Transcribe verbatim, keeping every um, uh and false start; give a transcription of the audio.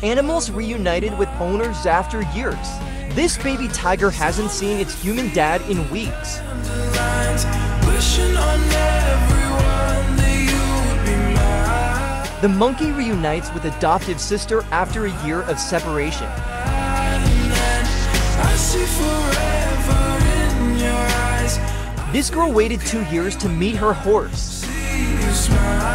Animals reunited with owners after years. This baby tiger hasn't seen its human dad in weeks. The monkey reunites with adoptive sister after a year of separation. This girl waited two years to meet her horse.